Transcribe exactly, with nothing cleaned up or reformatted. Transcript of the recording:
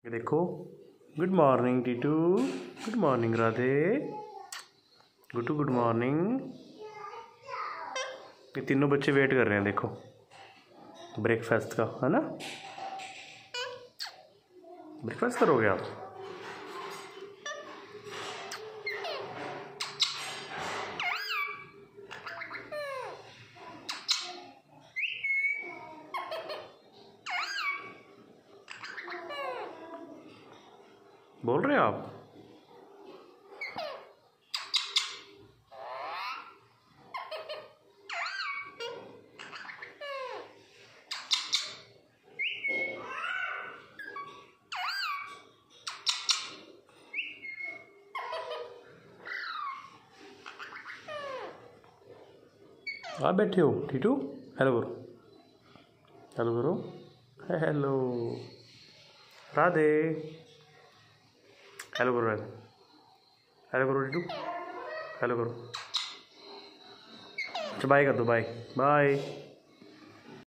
ये देखो। Good morning Titu, good morning Radhe, Gutu good morning. ये तीनों बच्चे वेट कर रहे हैं, देखो ब्रेकफास्ट का, है ना। ब्रेकफास्ट करोगे आप? बोल रहे हो आप? आप बैठे हो टीटू? हेलो करो, हेलो करो, हेलो राधे, हेलो करो राधे, हेलो करो टीटू, हेलो करो। अच्छा बाय कर दो, बाय बाय।